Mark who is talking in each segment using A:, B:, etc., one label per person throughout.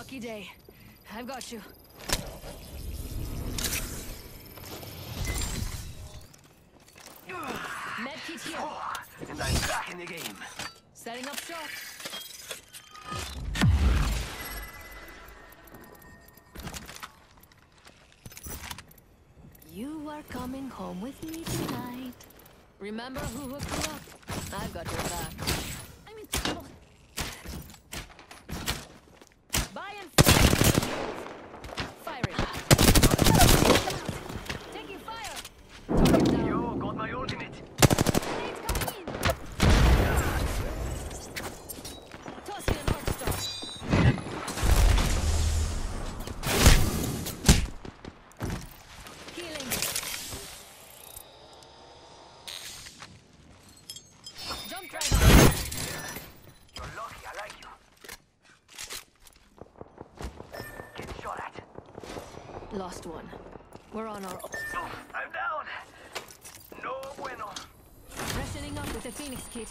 A: Lucky day. I've got you. Medkit here.
B: And I'm back in the game.
A: Setting up shop. You are coming home with me tonight. Remember who hooked you up? I've got your back. I'm in trouble. Buy and firing. Taking fire. Target down.
B: Yo, got my ultimate.
A: Grenades coming in. Tossing an arc star. Healing. Jump driver.
B: You're lucky, I like you. Get shot at.
A: Lost one. We're on our own.
B: I'm down. No bueno.
A: Freshening up with a Phoenix kit.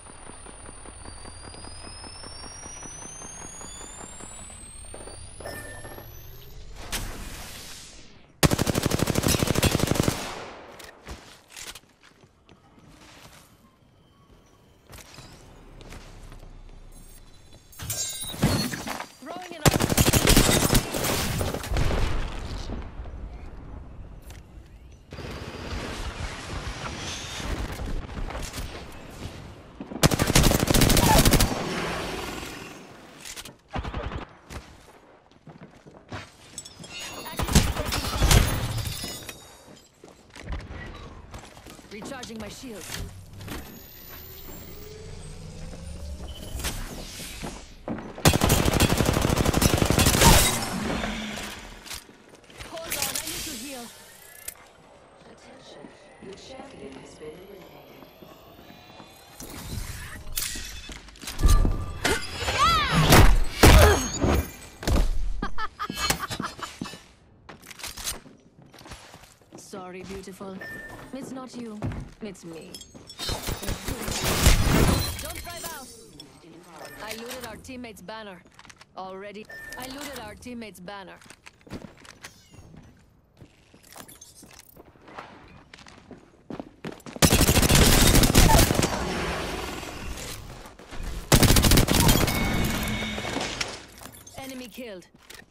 A: Throwing it up. Recharging my shields. Hold on, I need to heal.
C: Attention, your champion has been eliminated.
A: Sorry, beautiful. It's not you. It's me. Don't drive out. I looted our teammate's banner. Already. I looted our teammate's banner. Enemy killed.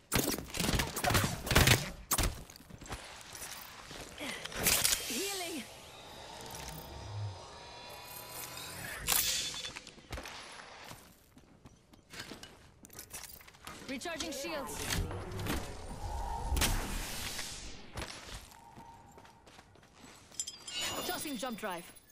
A: Healing. Recharging shields. Tossing jump drive.